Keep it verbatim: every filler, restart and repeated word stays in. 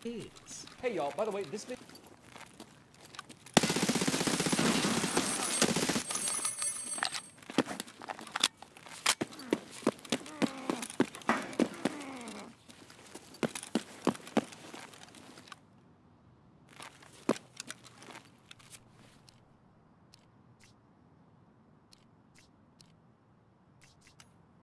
is. Hey y'all, by the way, this video